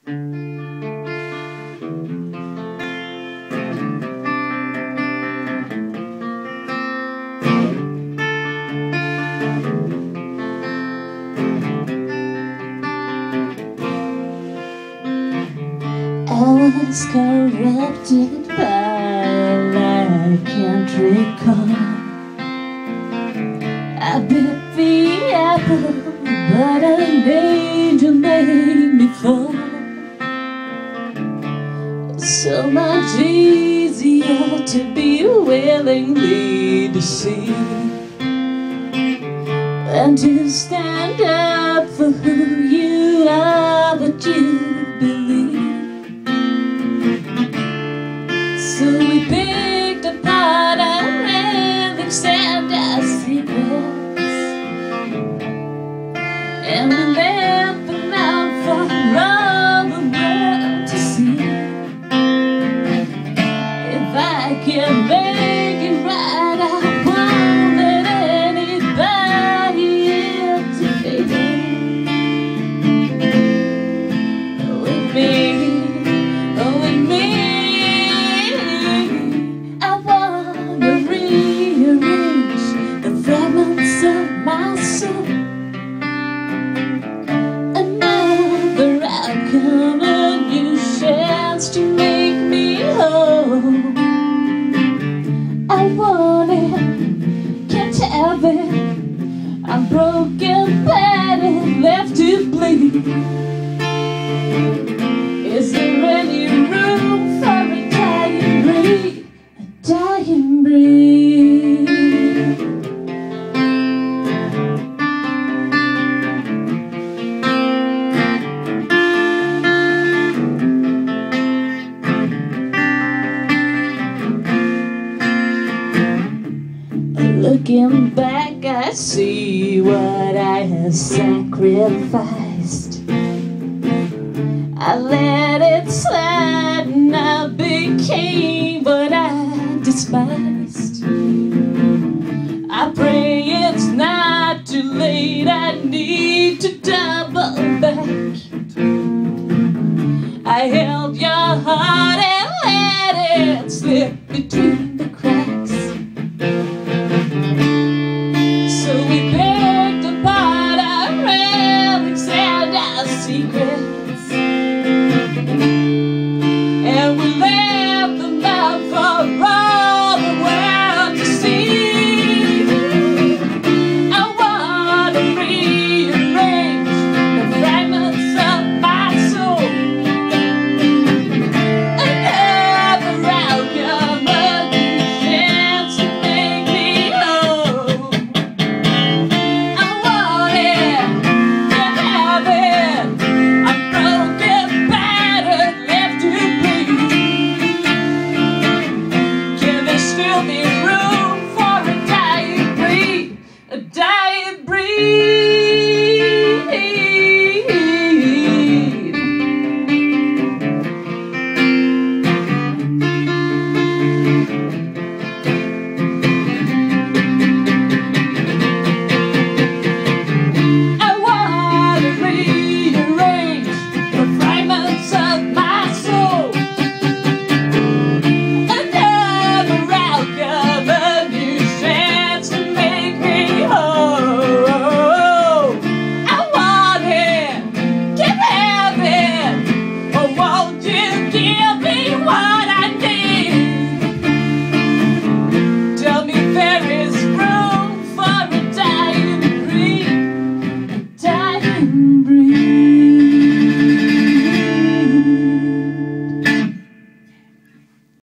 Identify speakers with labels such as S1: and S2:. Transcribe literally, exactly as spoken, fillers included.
S1: I was corrupted by a lie I can't recall. I bit the apple, but an angel made me fall. So much easier to be willingly deceived than to stand up for who you are, but you believe. So we picked apart our relics and our secrets, and we left them out for all the world to see. If I can make it right, I won't let anybody interfere with me, with me. My soul, another outcome, a new chance to make me whole. I want it, can't have it. I'm broken, battered, left to bleed. Is there any room for a dying breed? A dying breed. Looking back, I see what I have sacrificed. I let it slide and I became what I despised. I pray it's not too late, I need to double back. I held your heart and let it slip between the cracks. So we picked apart our relics and our secrets,